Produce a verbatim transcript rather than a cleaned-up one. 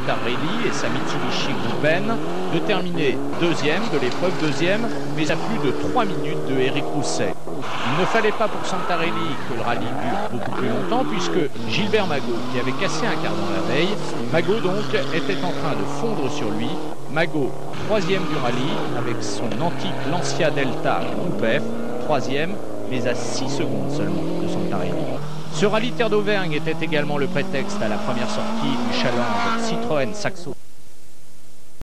Santarelli et sa Mitsubishi Groupen de terminer deuxième de l'épreuve, deuxième, mais à plus de trois minutes de Eric Rousset. Il ne fallait pas pour Santarelli que le rallye dure beaucoup plus longtemps, puisque Gilbert Magot, qui avait cassé un cardan la veille, Magot donc était en train de fondre sur lui. Magot, troisième du rallye, avec son antique Lancia Delta Groupe F, troisième, mais à six secondes seulement de Santarelli. Ce rallye Terre d'Auvergne était également le prétexte à la première sortie du challenge Citroën Saxo.